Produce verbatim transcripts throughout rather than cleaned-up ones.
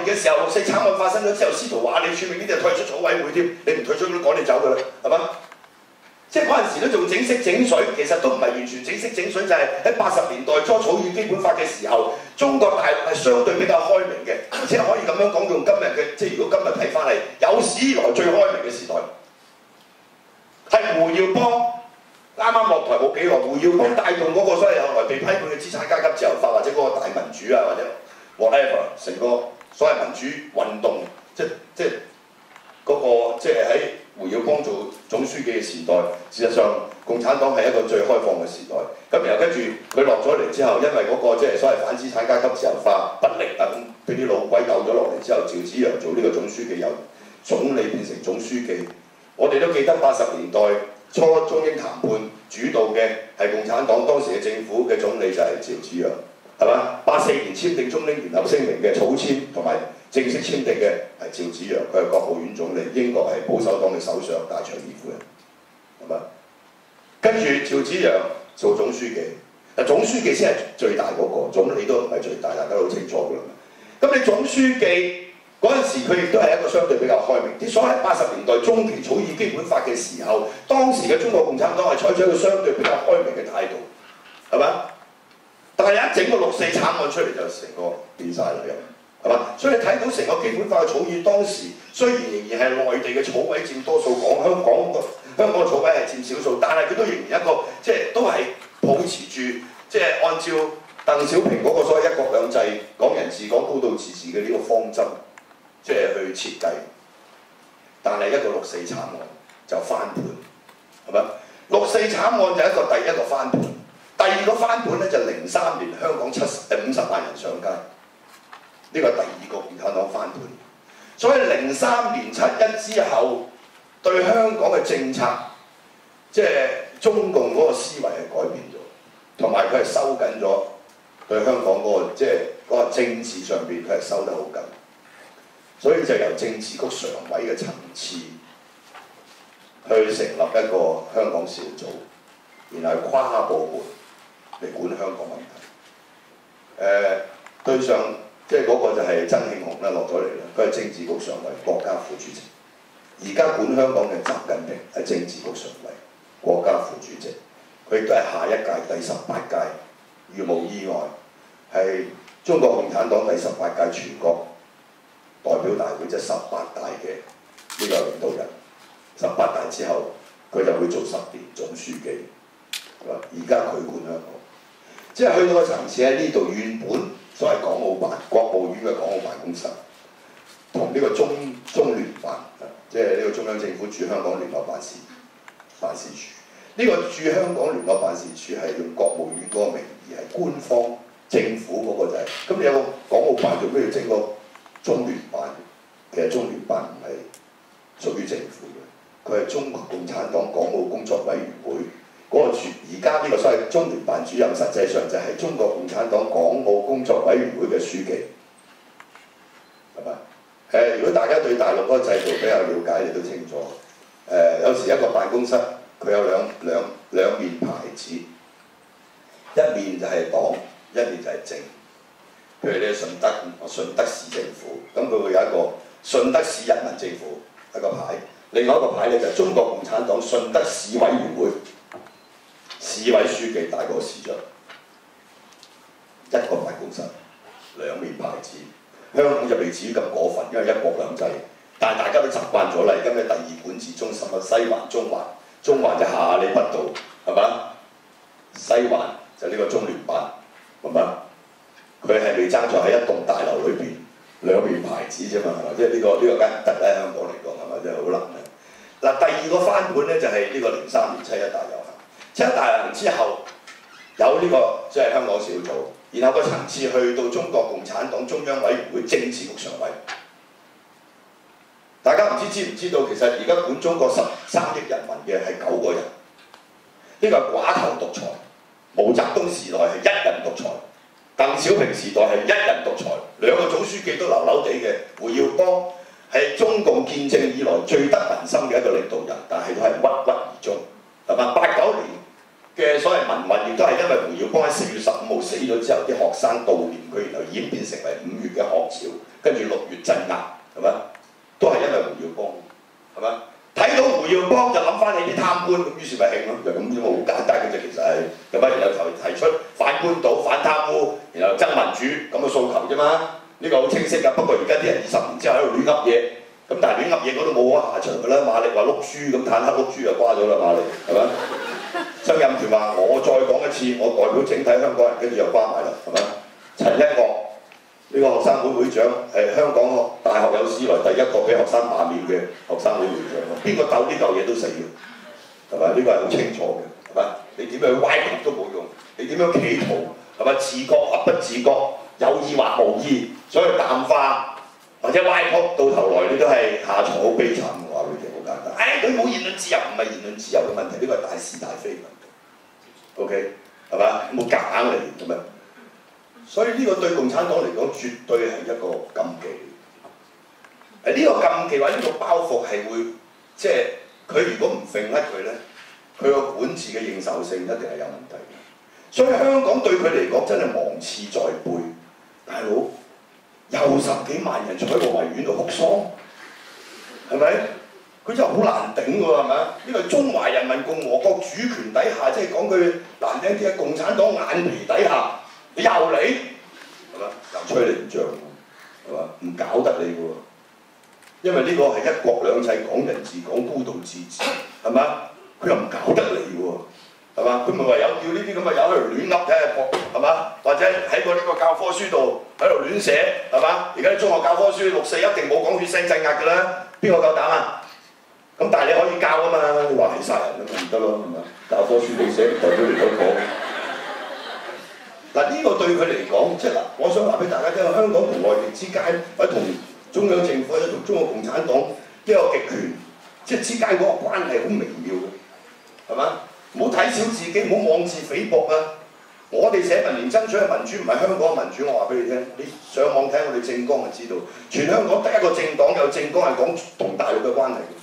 年嘅時候，六四慘案發生咗之後，司徒話李柱銘呢啲就退出草委會添，你唔退出都趕你走㗎啦，係嘛？即係嗰陣時都仲整色整水，其實都唔係完全整色整水，就係喺八十年代初草擬基本法嘅時候，中國大陸係相對比較開明嘅，而且可以咁樣講，用今日嘅即係如果今日睇翻嚟，有史以來最開明嘅時代，係胡耀邦啱啱落台冇幾耐，胡耀邦帶動嗰個所謂後來被批判嘅資產階級自由化或者嗰個大民主啊，或者 whatever 成個所謂民主運動，即即嗰、那個即係喺胡耀邦做總書記嘅時代，事實上共產黨係一個最開放嘅時代。咁然後跟住佢落咗嚟之後，因為嗰、那個即係所謂反資產階級自由化不力啊，咁俾啲老鬼鬥咗落嚟之後，趙紫陽做呢個總書記，由總理變成總書記。我哋都記得八十年代初中英談判主導嘅係共產黨當時嘅政府嘅總理就係趙紫陽，係嘛？八四年簽訂中英聯合聲明嘅草簽同埋正式簽訂嘅係趙紫陽，佢係國務院總理，英國係保守黨嘅首相戴卓爾夫人，係嘛？跟住趙紫陽做總書記，嗱總書記先係最大嗰、那個，總理都唔係最大，大家都好清楚㗎啦。咁你總書記嗰陣時，佢亦都係一個相對比較開明啲。所以喺八十年代中期草擬基本法嘅時候，當時嘅中國共產黨係採取一個相對比較開明嘅態度，係嘛？但係一整個六四慘案出嚟就成個變晒啦，又係嘛？所以你睇到成個基本法嘅草擬，當時雖然仍然係內地嘅草委佔多數，講香港個香港嘅草委係佔少數，但係佢都仍然一個即係都係保持住即係按照鄧小平嗰個所謂一國兩制、港人治港、高度自治嘅呢個方針。即係去設計，但係一個六四慘案就翻盤，係咪？六四慘案就一個第一個翻盤，第二個翻盤咧就零三年香港七誒五十萬人上街，呢個係第二個共產黨翻盤。所以零三年七一之後，對香港嘅政策，即係中共嗰個思維係改變咗，同埋佢係收緊咗對香港嗰個即係嗰個政治上邊，佢係收得好緊。所以就由政治局常委嘅層次去成立一個香港小組，然後跨部門嚟管香港問題。誒、呃、對上即係嗰個就係曾慶紅啦，落咗嚟啦，佢係政治局常委、國家副主席。而家管香港嘅習近平係政治局常委、國家副主席，佢亦都係下一屆第十八屆，如無意外係中國共產黨第十八屆全國代表大會，即係十八大嘅呢個領導人。十八大之後，佢就會做十年總書記。而家佢管香港，即係去到個層次喺呢度。原本所謂港澳辦、國務院嘅港澳辦公室，同呢個中中聯辦，即係呢個中央政府駐香港聯絡辦事辦事處。呢、這個駐香港聯絡辦事處係用國務院嗰個名義，係官方政府嗰個就係、是。咁你有個港澳辦，做咩要整個中聯辦？其實中聯辦唔係屬於政府嘅，佢係中國共產黨港澳工作委員會嗰、那個主。而家呢個所謂中聯辦主任，實際上就係中國共產黨港澳工作委員會嘅書記，係咪？誒、呃，如果大家對大陸嗰個制度比較了解，你都清楚。誒、呃，有時一個辦公室佢有兩兩兩面牌子，一面就係黨，一面就係政。譬如你順德順德市政府，咁佢會有一個順德市人民政府一個牌，另外一個牌咧就係中國共產黨順德市委員會，市委書記大過市長，一個辦公室兩面牌子。香港就未至於咁過分，因為一國兩制，但係大家都習慣咗啦。而家咩第二管治中心啊，西環、中環，中環就下里北道，係嘛？西環就呢個中聯辦，係嘛？佢係未爭在喺一棟大樓裏邊兩面牌子啫嘛，係嘛？即係呢個呢、呢個梗唔得喺香港嚟講係咪？真係好難嘅。嗱，第二個翻盤咧就係、是、呢個零三年七一大遊行。七一大遊行之後有呢、呢個即係、就是、香港小組，然後個層次去到中國共產黨中央委員會政治局常委。大家唔知知唔知道，其實而家管中國十三億人民嘅係九個人。呢、呢個係寡頭獨裁。毛澤東時代係一人獨裁。鄧小平時代係一人獨裁，兩個總書記都流流地嘅。胡耀邦係中共建政以來最得民心嘅一個領導人，但係都係鬱鬱而終，係嘛？八九年嘅所謂民運亦都係因為胡耀邦喺四月十五號死咗之後，啲學生悼念佢，然後演變成為五月嘅學潮，跟住六月鎮壓，係咪？都係因為胡耀邦，係咪？睇到胡耀邦就諗翻起啲貪官，咁於是咪興咯，就咁啫嘛，好簡單嘅啫，其實係咁啊，然後就提出反官倒、反貪污，然後爭民主咁嘅訴求啫嘛，呢、這個好清晰㗎。不過而家啲人二十年之後喺度亂噏嘢。咁但係亂噏嘢嗰度冇下場㗎啦，馬力話碌書咁坦克碌書就瓜咗啦，馬力係咪？曾蔭權話我再講一次，我代表整體香港人，跟住又瓜埋啦，係咪？陳一岳呢、這個學生會會長係香港大學有史以來第一個俾學生罷免嘅學生會會長，邊個鬥呢嚿嘢都死嘅，係咪？呢、這個係好清楚嘅，係咪？你點樣歪曲都冇用，你點樣企圖係咪？自覺或不自覺，有意或無意，所以淡化。或者歪曲到頭來，你都係下場好悲慘嘅話，佢哋好簡單。誒、哎，佢冇言論自由，唔係言論自由嘅問題，呢個係大是大非問題。OK， 係嘛？冇夾硬嚟咁樣。所以呢個對共產黨嚟講，絕對係一個禁忌。誒，呢個禁忌或者呢個包袱係會，即係佢如果唔揈甩佢咧，佢個管治嘅認受性一定係有問題嘅。所以香港對佢嚟講真係芒刺在背，大佬。又十幾萬人坐喺個維園度哭喪，係咪？佢真係好難頂㗎喎，係咪啊？呢個係中華人民共和國主權底下，即係講句難聽啲，喺共產黨眼皮底下，你又嚟，係咪？又吹你唔脹，係嘛？唔搞得你㗎喎，因為呢個係一國兩制、港人治港、高度自治，係嘛？佢又唔搞得你喎。係嘛？佢咪唯有叫呢啲咁嘅友喺度亂噏睇下國，係嘛？或者喺個呢個教科書度喺度亂寫，係嘛？而家啲中學教科書六四一定冇講血腥鎮壓㗎啦，邊個夠膽啊？咁但係你可以教啊嘛，你話係殺人啊嘛，唔得咯，係嘛？教科書你寫，代表你都講。嗱呢個對佢嚟講，即係嗱，我想話俾大家聽，香港同內地之間，或者同中央政府或者同中國共產黨呢個極權，即係之間嗰個關係好微妙嘅，係嘛？唔好睇小自己，唔好妄自菲薄啊！我哋社民連爭取嘅民主唔係香港嘅民主，我話俾你聽，你上網睇我哋政綱就知道，全香港得一個政黨有政綱係講同大陸嘅關係嘅。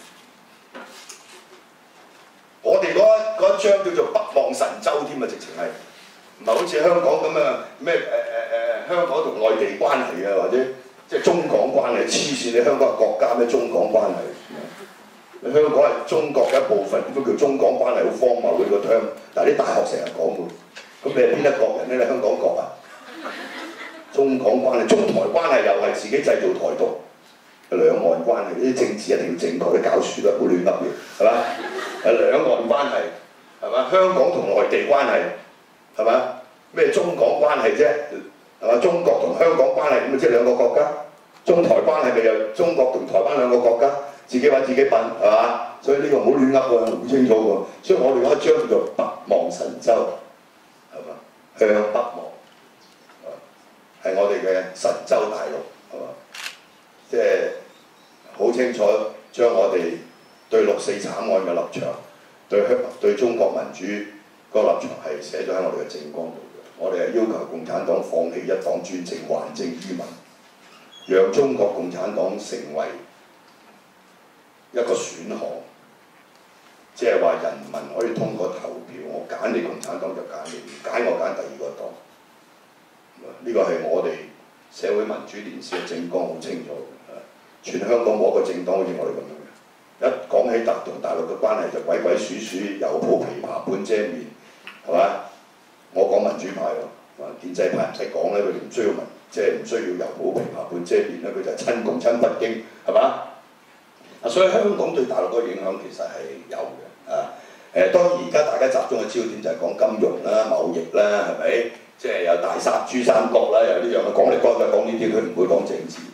我哋嗰一張叫做北望神州添啊，直情係唔係好似香港咁啊？咩誒誒誒香港同內地關係啊，或者即係中港關係？黐線！你香港係國家咩？中港關係？香港係中國嘅一部分，點解叫中港關係？好荒謬嘅呢個 term， 但係啲大學成日講嘅。咁你係邊一國人咧？你香港國啊？中港關係、中台關係又係自己製造台獨，兩岸關係呢啲政治一定要正確，你搞書啦，唔好亂噏嘢，係嘛？誒兩岸關係係嘛？香港同內地關係係嘛？咩中港關係啫？係嘛？中國同香港關係咁咪即係兩個國家？中台關係咪又中國同台灣兩個國家？自己揾自己笨係嘛？所以呢個唔好亂噏喎，好清楚喎。所以我哋嗰一張叫做北望神州，係嘛？向北望，係我哋嘅神州大陸，係嘛？即係好清楚將我哋對六四慘案嘅立場，對香對中國民主個立場係寫咗喺我哋嘅政綱度嘅。我哋係要求共產黨放棄一黨專政，還政於民，讓中國共產黨成為一個選項，即係話人民可以通過投票，我揀你共產黨就揀你，唔揀我揀第二個黨。呢個係我哋社會民主連線嘅政綱，好清楚嘅。全香港冇一個政黨好似我哋咁樣嘅。一講起特同大陸嘅關係就鬼鬼祟祟，又抱琵琶半遮面，係嘛？我講民主派喎，建制派唔使講咧，佢哋唔需要民，即係唔需要又抱琵琶半遮面咧，佢就係親共親北京，係嘛？啊，所以香港對大陸嗰個影響其實係有嘅，啊，誒當然而家大家集中嘅焦點就係講金融啦、貿易啦，係咪？即係有大三珠三角啦，有呢樣嘅講嚟講去講呢啲，佢唔會講政治。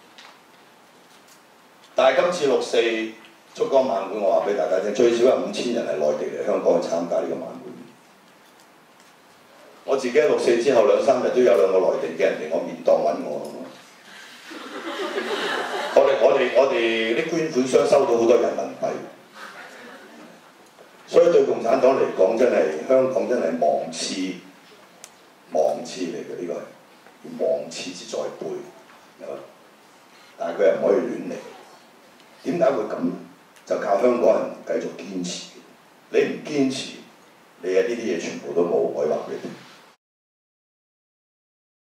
但係今次六四燭光晚會，我話俾大家聽，最少有五千人係內地嚟香港去參加呢個晚會。我自己喺六四之後兩三日都有兩個內地嘅人嚟我面檔揾我。我哋我哋我哋啲捐款箱收到好多人民幣，所以對共產黨嚟講真係香港真係芒刺芒刺嚟嘅，呢個係芒刺之在背，係嘛？但係佢又唔可以亂嚟，點解會咁？就靠香港人繼續堅持。你唔堅持，你嘅呢啲嘢全部都冇，可以話俾你聽。